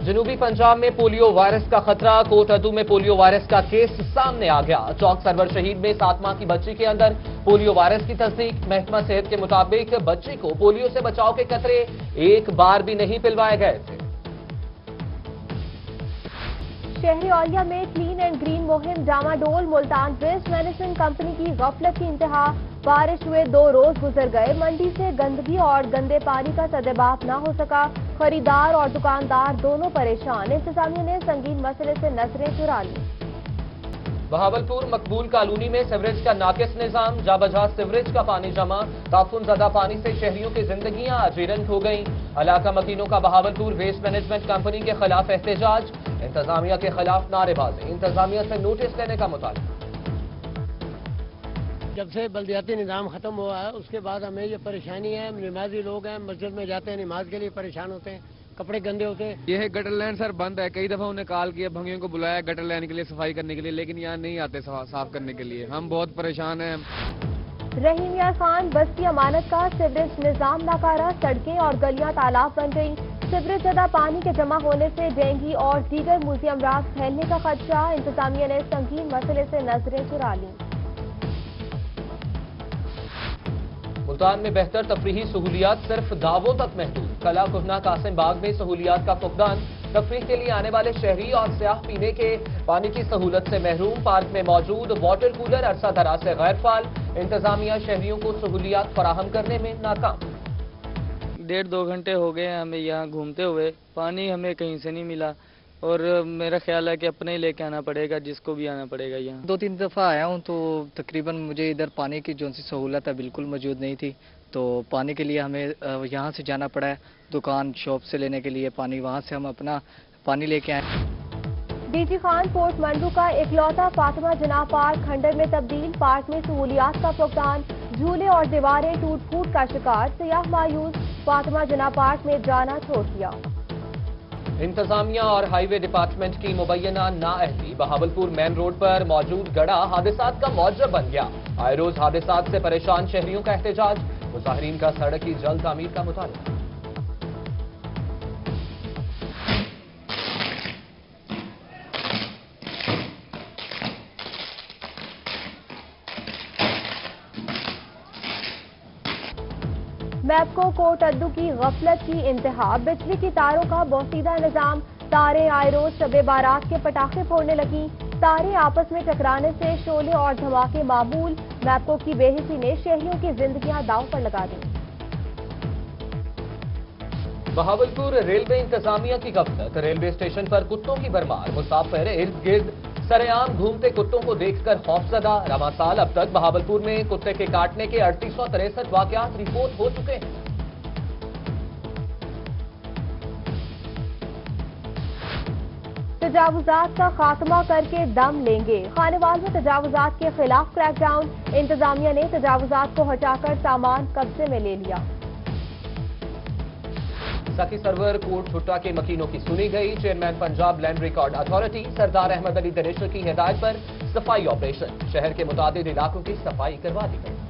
जनूबी पंजाब में polio virus का खतरा। कोटअद्दू में पोलियो वायरस का केस सामने आ गया। चौक सरवर शहीद में 7 माह की बच्ची के अंदर पोलियो वायरस की तस्दीक। महकमा सेहत के मुताबिक बच्ची को पोलियो से बचाव के कतरे एक बार भी नहीं पिलवाए गए थे। शहरी औलिया में क्लीन एंड ग्रीन मुहिम डामाडोल। मुल्तान वेस्ट मैनेजमेंट कंपनी की गफलत की इंतहा। बारिश हुए 2 रोज गुजर गए। मंडी से गंदगी और गंदे पानी का सदेबाप न हो सका। खरीदार और दुकानदार दोनों परेशान। इंतजामिया ने संगीन मसले से नजरें चुरा ली। बहावलपुर मकबूल कॉलोनी में सीवरेज का नाकिस निजाम। जाबजा सीवरेज का पानी जमा। ताफुन ज़दा पानी से शहरियों की जिंदगियां अजीरन हो गईं। इलाका मकीनों का बहावलपुर वेस्ट मैनेजमेंट कंपनी के खिलाफ एहतजाज। इंतजामिया के खिलाफ नारेबाजी। इंतजामिया से नोटिस लेने का मुतालबा। जब से बल्दियाती निज़ाम ख़त्म हुआ है उसके बाद हमें ये परेशानी है। नमाजी लोग हैं, मस्जिद में जाते हैं, नमाज के लिए परेशान होते हैं, कपड़े गंदे होते हैं। ये गटर लाइन सर बंद है। कई दफ़ा उन्हें कॉल किया, भंगियों को बुलाया गटर लाइन के लिए सफाई करने के लिए, लेकिन यहाँ नहीं आते साफ करने के लिए। हम बहुत परेशान हैं। रहीम यार खान बस्ती अमानत का सीवरेज निजाम नाकारा। सड़कें और गलियां तालाब बन गईं। सीवरेज ज़दा पानी के जमा होने से डेंगू और दीगर मूजी अमराज फैलने का खदशा। इंतजामिया ने संगीन मसले से नजरें चुरा ली। मुल्तान में बेहतर तफरीही सहूलियात सिर्फ दावों तक महदूद। कला कुहना कासिम बाग में सहूलियात का फुकदान। तफरीह के लिए आने वाले शहरी और सयाह पीने के पानी की सहूलत से महरूम। पार्क में मौजूद वाटर कूलर अरसा दराज से गैर फाल। इंतजामिया शहरियों को सहूलियात फराहम करने में नाकाम। 1.5-2 घंटे हो गए हैं हमें यहाँ घूमते हुए। पानी हमें कहीं से नहीं मिला और मेरा ख्याल है कि अपने ही लेके आना पड़ेगा, जिसको भी आना पड़ेगा। यहाँ 2-3 दफ़ा आया हूँ तो तकरीबन मुझे इधर पानी की जो सी सहूलत है बिल्कुल मौजूद नहीं थी। तो पानी के लिए हमें यहाँ से जाना पड़ा है दुकान शॉप से लेने के लिए पानी। वहाँ से हम अपना पानी लेके आए। डीजी खान पोर्ट मंडू का इकलौता फातिमा जनाब पार्क खंडर में तब्दील। पार्क में सहूलियात का फुकदान। झूले और दीवारें टूट फूट का शिकार। सयाह मायूस। फातिमा जनाब पार्क में जाना छोड़ दिया। इंतजामिया और हाईवे डिपार्टमेंट की मुबैना नाअहली। बहावलपुर मेन रोड पर मौजूद गड़ा हादसात का मौजब बन गया। आए रोज हादसात से परेशान शहरियों का एहतजाज। मुजाहिरीन का सड़क की जल्द तामीर का मुतालबा। मैपको कोटअद्दू की गफलत की इंतहा। बिजली की तारों का बोसीदा निजाम। तारें आए रोज शबे बारात के पटाखे फोड़ने लगी। तारें आपस में टकराने से शोले और धमाके मामूल। मैपको की बेहिसी ने शहरियों की जिंदगियां दांव पर लगा दी। बहावलपुर रेलवे इंतजामिया की गफलत। रेलवे स्टेशन पर कुत्तों की भरमार। मुसाफिर इर्द गिर्द सरेआम घूमते कुत्तों को देखकर खौफजदा। रवां साल अब तक बहावलपुर में कुत्ते के काटने के 3863 वाकयात रिपोर्ट हो चुके हैं। तजावुजात का खात्मा करके दम लेंगे। खानेवाल में तजावुजात के खिलाफ क्रैकडाउन। इंतजामिया ने तजावुजात को हटाकर सामान कब्जे में ले लिया। सखी सरवर कोट छुट्टा के मकीनों की सुनी गई। Chairman Punjab land record authority Sardar Ahmad Ali Dareshar की हिदायत पर सफाई ऑपरेशन। शहर के मुतादिद इलाकों की सफाई करवा दी गई।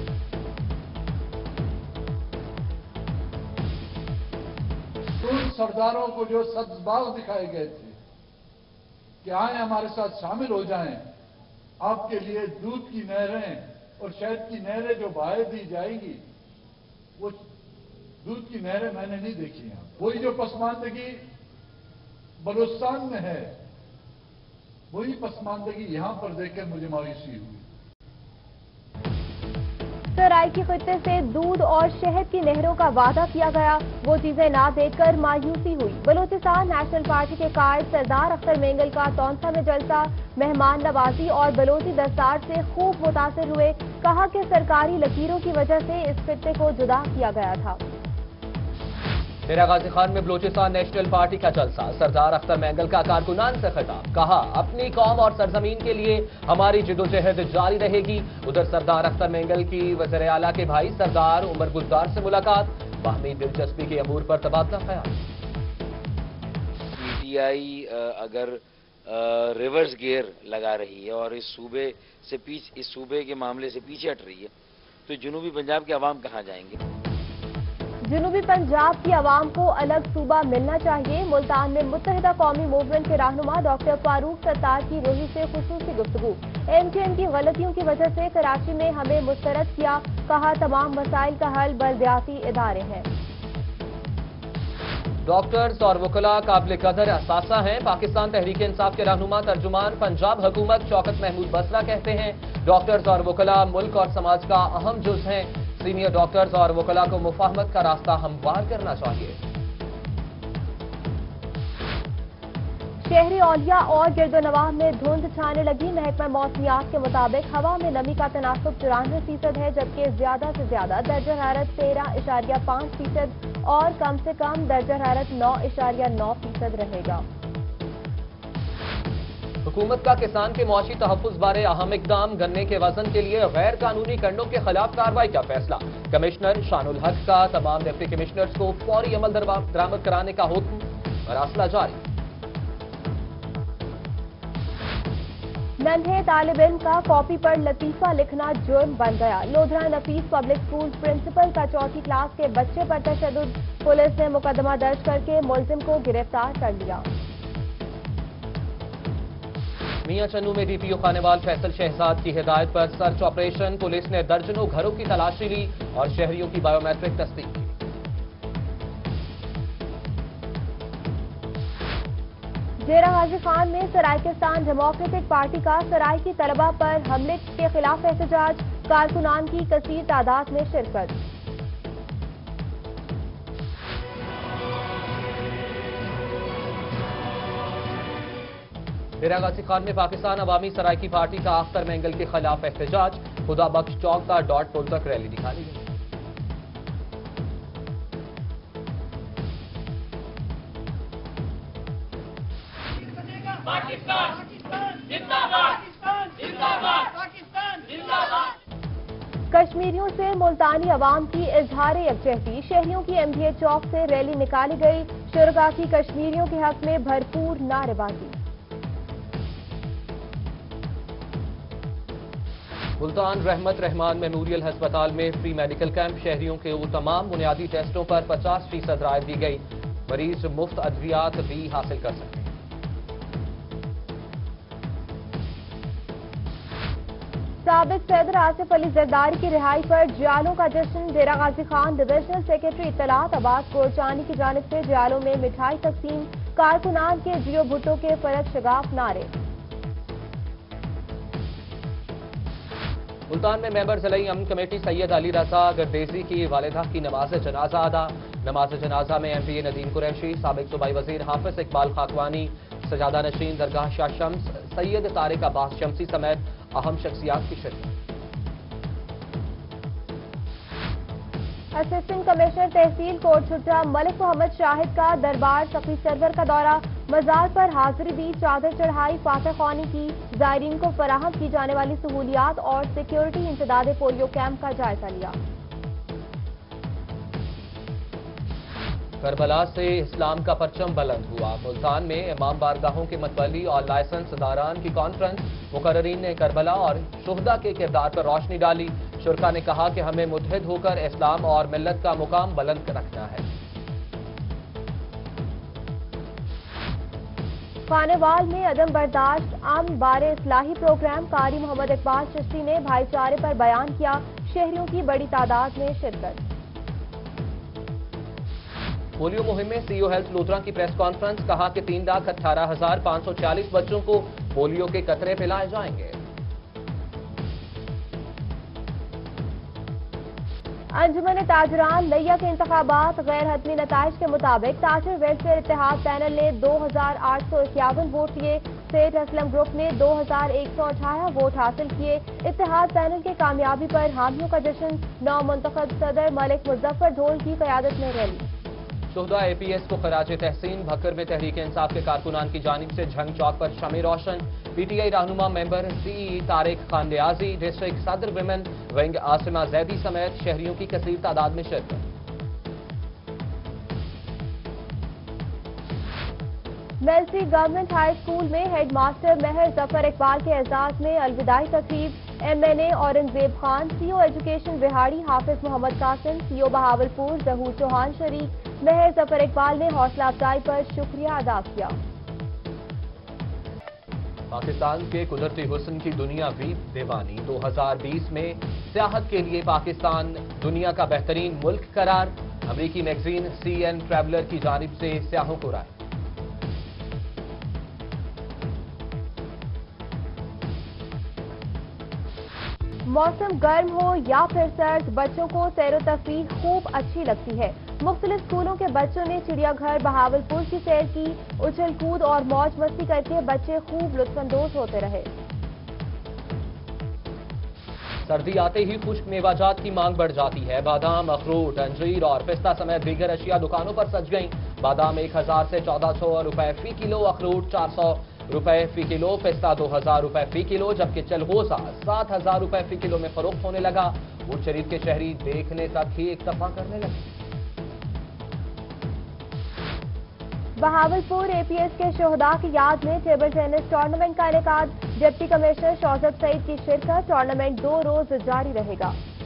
उन सरदारों को जो सद्भाव दिखाए गए थे कि आए हमारे साथ शामिल हो जाएं, आपके लिए दूध की नहरें और शहद की नहरें जो बहाए दी जाएगी, वो दूध की नहरें मैंने नहीं देखी हैं। वही जो पसमानदगी बलूचिस्तान में है, वही पसमानदगी यहां पर देखकर मुझे मायूसी हुई। सराइकी खित्ते से दूध और शहद की नहरों का वादा किया गया, वो चीजें ना देखकर मायूसी हुई। बलूचिस्तान नेशनल पार्टी के कायद सरदार अख्तर मेंगल का तौंसा में जलसा। मेहमान नवाजी और बलोची दस्तार से खूब मुतासिर हुए। कहा कि सरकारी लकीरों की वजह से इस खित्ते को जुदा किया गया था। डेरा गाजी खान में बलूचिस्तान नेशनल पार्टी का जलसा। सरदार अख्तर मेंगल का कारकुनान से खिताब। कहा अपनी कौम और सरजमीन के लिए हमारी जिदोजहद जारी रहेगी। उधर सरदार अख्तर मेंगल की वज़ीर आला के भाई सरदार उमर गुलजार से मुलाकात। बाहमी दिलचस्पी के अमूर पर तबादला ख्याल। पीटीआई अगर रिवर्स गियर लगा रही है और इस सूबे के मामले से पीछे हट रही है तो जनूबी पंजाब के अवाम कहां जाएंगे। जनूबी पंजाब की आवाम को अलग सूबा मिलना चाहिए। मुल्तान में मुत्तहिदा कौमी मूवमेंट के रहनुमा डॉक्टर फारूक सत्तार की रोही से खुसूसी गुफ्तगू। MKM की गलतियों की वजह से कराची में हमें मुस्तरद किया, कहा तमाम मसाइल का हल बल्दियाती इदारे हैं। डॉक्टर्स और वकला काबिल कदर असासा हैं। पाकिस्तान तहरीक इंसाफ के रहनुमा तर्जुमान पंजाब हुकूमत शौकत महमूद बसरा कहते हैं, डॉक्टर्स और वकला मुल्क और समाज का अहम जुज़ हैं। सीनियर डॉक्टर्स और वकला को मुफाहमत का रास्ता हमवार करना चाहिए। शहरी औलिया और गिरदोनवाह में धुंध छाने लगी। महकमा मौसमियात के मुताबिक हवा में नमी का तनासुब 94% है, जबकि ज्यादा से ज्यादा दर्जा हरारत 13.5% और कम से कम दर्जा हरारत 9.9% रहेगा। हुकूमत का किसान के मुआशी तहफ़्फ़ुज़ बारे अहम इक़दाम। गन्ने के वजन के लिए गैर कानूनी कंडों के खिलाफ कार्रवाई का फैसला। कमिश्नर शानुल हक का तमाम डिप्टी कमिश्नर्स को फौरी अमल दरामद कराने का हुक्म। मरासला जारी। नन्हे तालिब इल्म का कॉपी पर लतीफा लिखना जुर्म बन गया। Lodhran Nafees public school principal का चौथी क्लास के बच्चे पर तशद्दुद। पुलिस ने मुकदमा दर्ज करके मुलजिम को गिरफ्तार कर लिया। मियां चन्नू में DPO खानेवाल फैसल शहजाद की हिदायत पर सर्च ऑपरेशन। पुलिस ने दर्जनों घरों की तलाशी ली और शहरियों की बायोमेट्रिक तस्दीक की। जेरा गाजी खान में सराइकिस्तान डेमोक्रेटिक पार्टी का सराइकी तलबा पर हमले के खिलाफ एहतजाज। कारकुनान की कसीर तादाद में शिरकत। जेरा गाजी खान में पाकिस्तान अवामी सराइकी पार्टी का अख्तर मेंगल के खिलाफ एहतजाज। खुदा बख्श चौक का डॉट पुल तक रैली निकाली गई। कश्मीरियों से मुल्तानी अवाम की इजहार यकजहती। शहरियों की MDA चौक से रैली निकाली गई। शुरका की कश्मीरियों के हक में भरपूर नारेबाजी। मुल्तान रहमत रहमान मेमोरियल अस्पताल में फ्री मेडिकल कैंप। शहरियों के तमाम बुनियादी टेस्टों पर 50% राहत दी गई। मरीज मुफ्त अद्वियात भी हासिल कर सकते हैं। साबिक सदर आसिफ अली जरदारी की रिहाई पर जियालों का जश्न। जेरा गाजी खान डिविजनल सेक्रेटरी इत्तलात अब्बास गोरचानी की जानिब से जियालों में मिठाई तकसीम। कारकुनान के जियो भुट्टो के फरक शगाफ नारे। मुल्तान में मेंबर ज़िलाई अमन कमेटी सैयद अली रजा गर्देजी की वालिदा की नमाज जनाजा अदा। नमाज जनाजा में MPA नदीम कुरैशी, साबिक सूबाई वजीर हाफिज इकबाल खाकवानी, सजादा नशीन दरगाह शाह शम्स, सैयद तारिक अब्बास शमसी समेत अहम शख्सियात की शिरकत। असिस्टेंट कमिश्नर तहसील कोट छुट्टा मलिक मोहम्मद शाहिद का दरबार सफी सरवर का दौरा। मजार पर हाजिरी दी, चादर चढ़ाई, फातह ख्वानी की। जायरीन को फराहम की जाने वाली सहूलियात और सिक्योरिटी इंसदाद पोलियो कैंप का जायजा लिया। करबला से इस्लाम का परचम बुलंद हुआ। मुल्तान में इमाम बारगाहों के मतवली और लाइसेंस दारान की कॉन्फ्रेंस। मुकर्रीन ने करबला और शुहदा के किरदार पर रोशनी डाली। शुरका ने कहा कि हमें मुत्तहिद होकर इस्लाम और मिल्लत का मुकाम बुलंद रखना है। खानेवाल में अदम बर्दाश्त आम बारे इस्लाही प्रोग्राम। कारी मोहम्मद इकबाल चिश्ती ने भाईचारे पर बयान किया। शहरियों की बड़ी तादाद में शिरकत। पोलियो मुहिम में CEO हेल्थ लोधरा की प्रेस कॉन्फ्रेंस। कहा कि 3,18,540 बच्चों को पोलियो के कतरे पिलाए जाएंगे। अंजुमन ताजरान लिया के इंतखाबात गैर हतमी नताइज के मुताबिक ताजर वेलफेयर इत्तेहाद पैनल ने 2,851 वोट लिए। सेठ असलम ग्रुप ने 2,118 वोट हासिल किए। इत्तेहाद पैनल की कामयाबी पर हामियों का जश्न। नौ मुंतखब सदर मलिक मुजफ्फर ढोल की क़यादत में रैली। शुहदा APS को खराज तहसीन। भक्कर में तहरीक इंसाफ के कारकुनान की जानिब से झंग चौक पर शमे रोशन। PTI रहनुमा member CE Tariq Khan Niazi, district सदर विमेन विंग आसिमा जैदी समेत शहरियों की कसीर तादाद में शिरकत। मेलसी गवर्नमेंट हाई स्कूल में हेड मास्टर महर जफर इकबाल के एजाज में अलविदाई तकरीब। MNA Aurangzeb Khan, CO education बिहाड़ी हाफिज मोहम्मद कासिम, CO बहावलपुर जहूर चौहान शरीक, मेहर जफर इकबाल ने हौसला अफजाई पर शुक्रिया अदा किया। पाकिस्तान के कुदरती हुस्न की दुनिया भी दीवानी। 2020 में सियाहत के लिए पाकिस्तान दुनिया का बेहतरीन मुल्क करार। अमेरिकी मैगजीन CN ट्रैवलर की जानिब से सियाहों को राय। मौसम गर्म हो या फिर सर्द, बच्चों को सैर व तफरीह खूब अच्छी लगती है। मुख्तलिफ स्कूलों के बच्चों ने चिड़ियाघर बहावलपुर की सैर की। उछल कूद और मौज मस्ती करके बच्चे खूब लुत्फानंदोज होते रहे। सर्दी आते ही खुश्क मेवाजात की मांग बढ़ जाती है। बादाम, अखरोट, अंजीर और पिस्ता समेत दीगर अशिया दुकानों पर सज गईं। बादाम 1000 से 1400 रुपए फी किलो, अखरोट 400 रुपए फी किलो, पिस्ता 2000 रुपए फी किलो, जबकि चलगोजा 7000 रुपए फी किलो में फरोख्त होने लगा। बूट शरीफ के शहरी देखने तक ही इक्तफा करने लगे। बहावलपुर APS के शोहदा की याद में टेबल टेनिस टूर्नामेंट का इनेकाद। डिप्टी कमिश्नर शौजत सईद की शिरकत। टूर्नामेंट 2 रोज जारी रहेगा।